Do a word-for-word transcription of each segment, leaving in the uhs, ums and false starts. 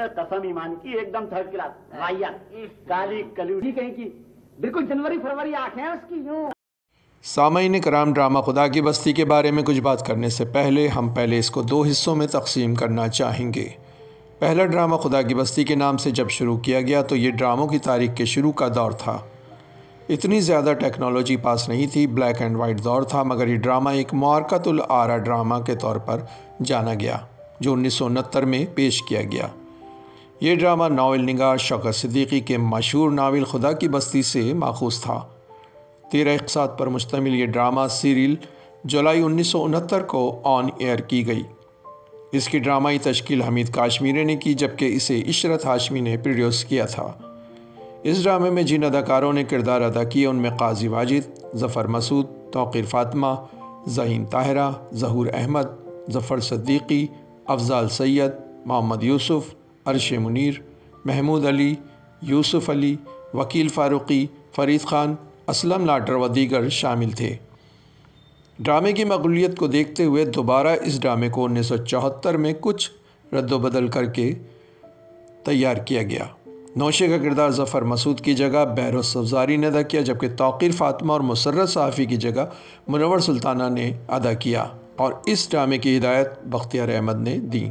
कसम ईमान की एकदम थर्ड क्लास वाहियात काली कलूटी कहीं की बिल्कुल जनवरी फरवरी आंखें हैं उसकी यूं। सामईन कराम, ड्रामा खुदा की बस्ती के बारे में कुछ बात करने से पहले हम पहले इसको दो हिस्सों में तकसीम करना चाहेंगे। पहला ड्रामा खुदा की बस्ती के नाम से जब शुरू किया गया तो ये ड्रामों की तारीख के शुरू का दौर था। इतनी ज़्यादा टेक्नोलॉजी पास नहीं थी, ब्लैक एंड वाइट दौर था, मगर ये ड्रामा एक मुआरकतुल आरा ड्रामा के तौर पर जाना गया जो उन्नीस सौ उनहत्तर में पेश किया गया। ये ड्रामा नावल निगार शौकत सिद्दीकी के मशहूर नावल खुदा की बस्ती से माखूज़ था। तेरह इक़सात पर मुश्तमिल ये ड्रामा सीरियल जुलाई उन्नीस सौ उनहत्तर को ऑन एयर की गई। इसकी ड्रामाई तश्कील हमीद काश्मीरी ने की, जबकि इसे इशरत हाशमी ने प्रोड्यूस किया था। इस ड्रामे में जिन अदाकारों ने किरदार अदा किए उनमें काजी वाजिद, ज़फ़र मसूद, तौक़ीर फ़ातिमा, ज़हीन ताहिरा, ज़हूर अहमद, ज़फ़र सिद्दीकी, अफ़ज़ाल सैयद, मोहम्मद यूसुफ़, अर्श मुनीर, महमूद अली, यूसुफ़ अली, वकील फ़ारूक़ी, फ़रीद ख़ान, असलम लाटर व दीगर शामिल थे। ड्रामे की मकबूलियत को देखते हुए दोबारा इस ड्रामे को उन्नीस सौ चौहत्तर में कुछ रद्द-बदल करके तैयार किया गया। नौशे का किरदार ज़फ़र मसूद की जगह बहरोज़ सफ़ज़ारी ने अदा किया, जबकि तौक़ीर फ़ातिमा और मुसर्रत सहाफ़ी की जगह मुनव्वर सुल्ताना ने अदा किया और इस ड्रामे की हिदायत बख्तियार अहमद ने दी।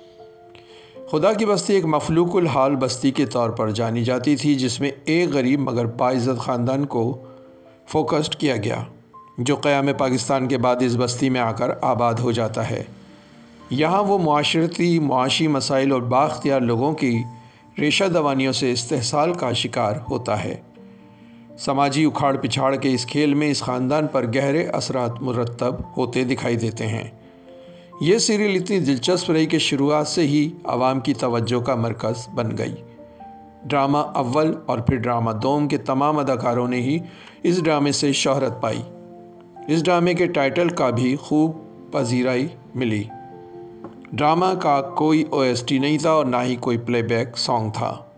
खुदा की बस्ती एक मफलूकुल हाल बस्ती के तौर पर जानी जाती थी, जिसमें एक गरीब मगर बाइज़्ज़त ख़ानदान को फोकस्ड किया गया जो क़याम पाकिस्तान के बाद इस बस्ती में आकर आबाद हो जाता है। यहाँ वो मुआशरती मुआशी मसाइल और बाख्तियार लोगों की रेशा दवानियों से इस्तेहसाल का शिकार होता है। समाजी उखाड़ पिछाड़ के इस खेल में इस ख़ानदान पर गहरे असरात मुरतब होते दिखाई देते हैं। ये सीरियल इतनी दिलचस्प रही कि शुरुआत से ही आवाम की तवज्जो का मरकज़ बन गई। ड्रामा अव्वल और फिर ड्रामा दोम के तमाम अदाकारों ने ही इस ड्रामे से शोहरत पाई। इस ड्रामे के टाइटल का भी खूब पजीराई मिली। ड्रामा का कोई ओ एस टी नहीं था और ना ही कोई प्लेबैक सॉन्ग था।